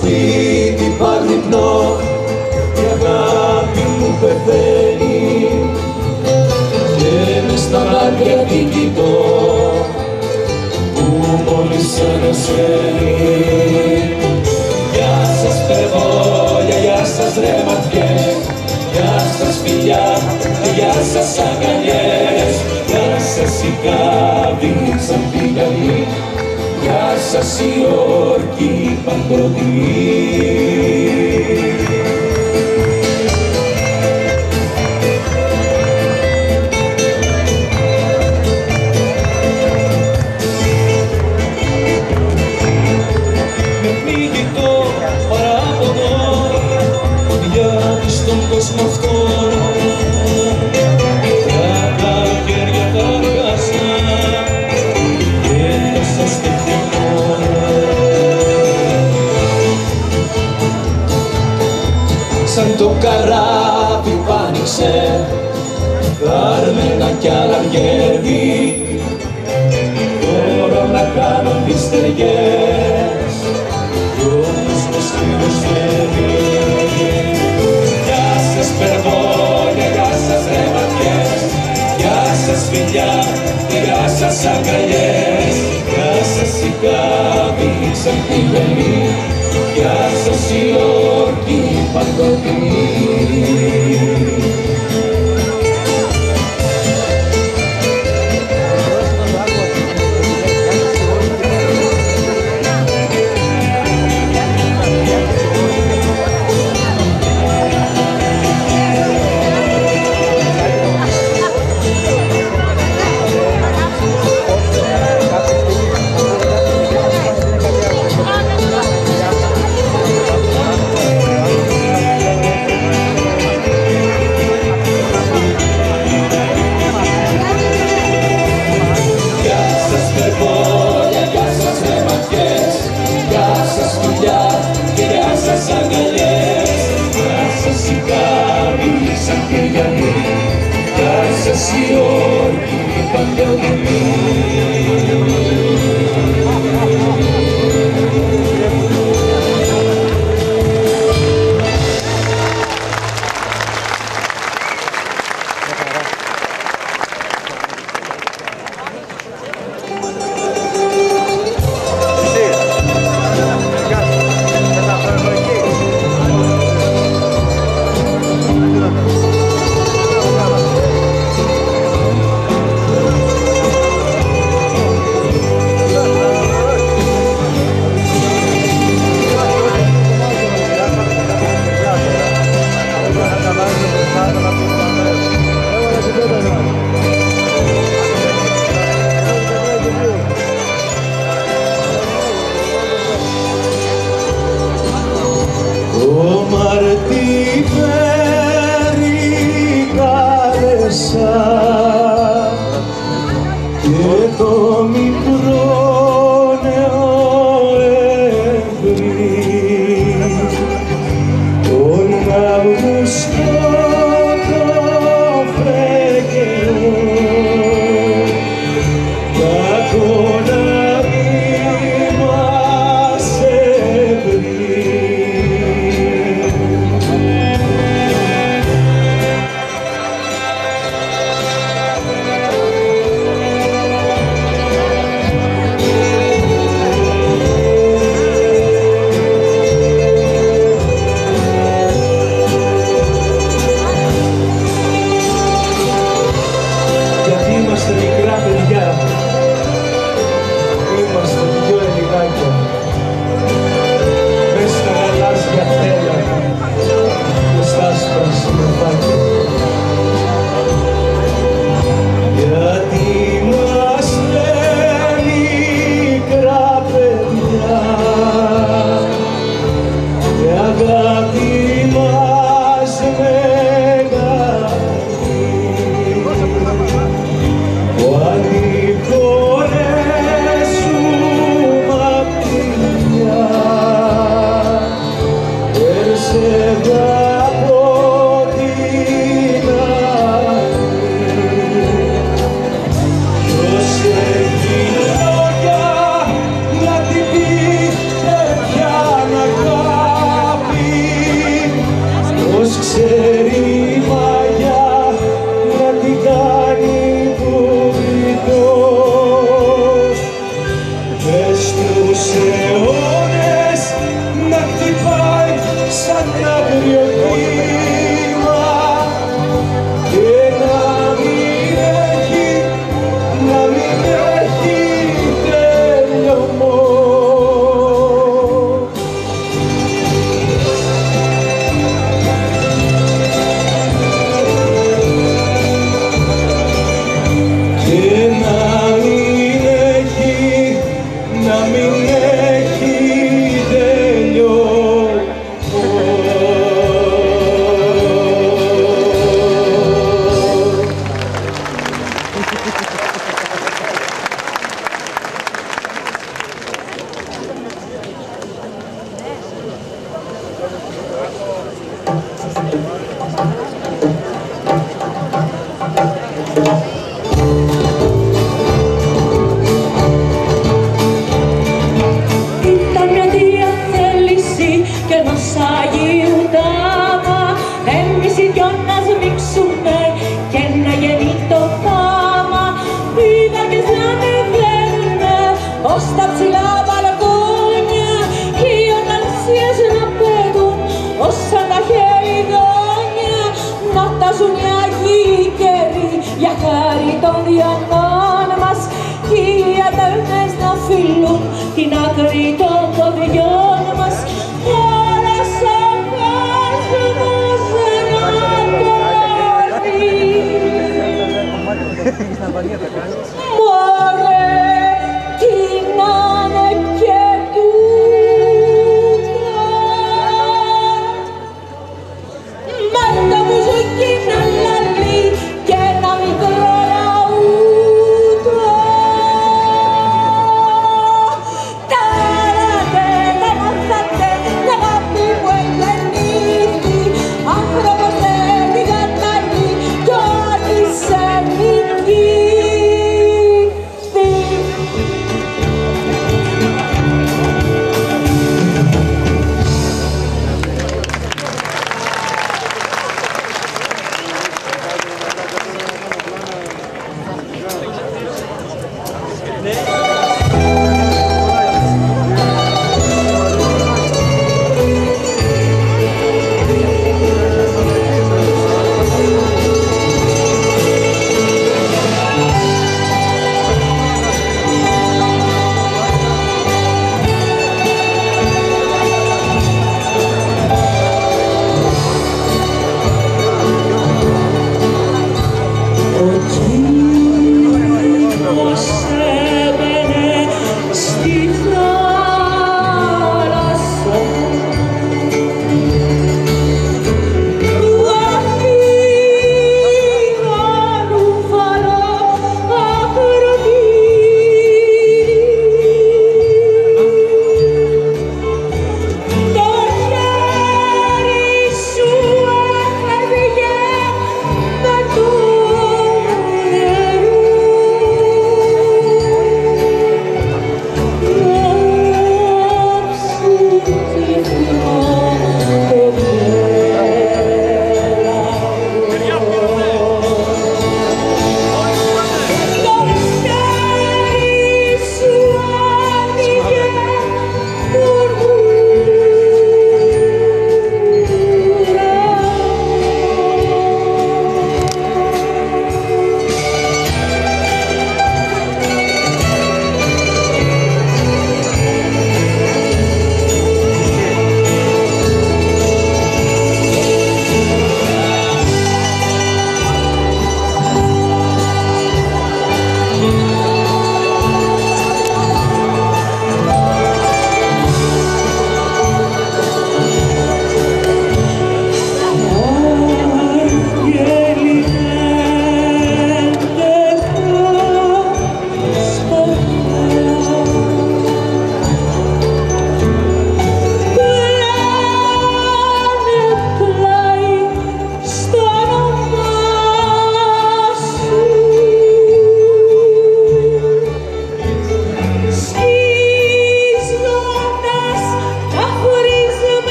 σπίτι παρνυπνώ, η αγάπη μου πεθαίνει και μες στα μάτια την κοιτώ που μόλις ανασένει. Γεια σας παιδόλια, γεια σας ρε ματιές, γεια σας φιλιά, γεια σας αγκαλιές, γεια σας οι κάβοι σαν πηγαλί, γεια σας οι όρκοι παντοτινοί. Με πνίγει το παράπονο γιατί στον κόσμο αυτό τα καλοκαίρια τα αργάσα και θα σας σαν το καράβι που άνοιξε κάρμενα κι αλαργεύει, μπορώ να κάνω τις ταιριές κι όμως πως χρειοστεύει. Γεια σας παιδόλια, γεια σας ρε ματιές, γεια σας φιλιά, γεια σας αγκαλιές, γεια σας οι κάβοι σαν πηγαλί, γεια σας οι όρκοι παντοτινοί. Σε αγαπώ Ήταν μια διαθέληση κι ενός Αγίου Τάμα, εμείς οι δυο να σμίξουμε και να γεννεί το θάμα. Οι βάρκες να ανεβαίνουνε ως τα ψηλά μπαλκόνια, οι οναλσίες να πέτουν ως σαν τα χελιδόνια, να τάζουν οι Αγίοι καιροί για χάρη των διανών μας, κι οι αδελφές να φιλούν την άκρη των ποδιών μας. Όλος ο κόσμος να μπορεί